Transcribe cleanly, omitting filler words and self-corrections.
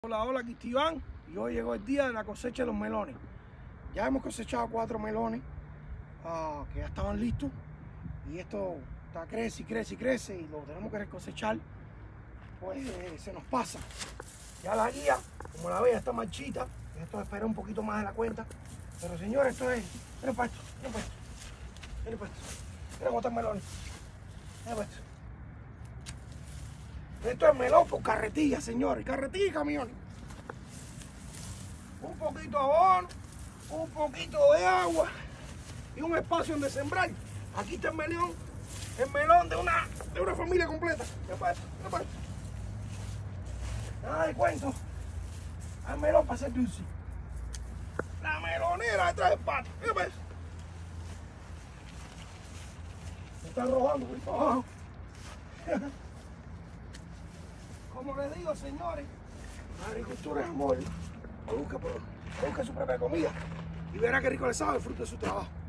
Hola, hola, aquí está Iván y hoy llegó el día de la cosecha de los melones. Ya hemos cosechado 4 melones que ya estaban listos y esto está crece y crece y crece y lo tenemos que cosechar. Pues se nos pasa. Ya la guía, como la ve, está marchita. Esto espera un poquito más de la cuenta. Pero señores, esto es... Miren para esto, miren para esto. Miren para esto. Miren botar melones. Miren para esto. Esto es melón por carretilla, señores. Carretilla y camiones. Un poquito de abono, un poquito de agua y un espacio donde sembrar. Aquí está el melón de una familia completa. ¿Qué pasa? ¿Qué pasa? Nada de cuento. Hay melón para hacer dulce. La melonera detrás del patio. ¿Qué pasa? Se está arrojando por ahí para abajo. Como les digo, señores, la agricultura es amor. Busca su propia comida y verá qué rico le sabe el fruto de su trabajo.